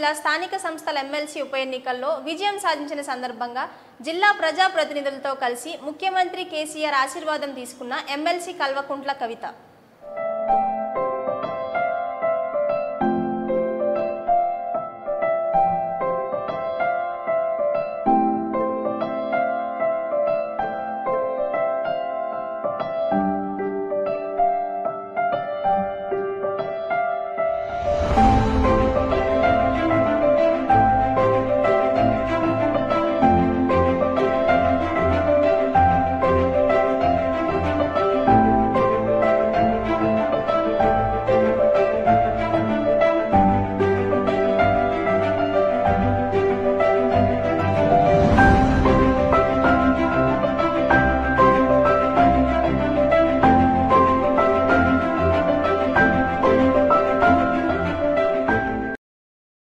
జిల్లా స్థానిక సంస్థల ఎమ్మెల్సీ ఉప ఎన్నికల్లో విజయం సాధించిన సందర్భంగా జిల్లా ప్రజా ప్రతినిధులతో కలిసి ముఖ్యమంత్రి కేసీఆర్ ఆశీర్వాదం తీసుకున్న ఎమ్మెల్సీ కల్వకుంట్ల కవిత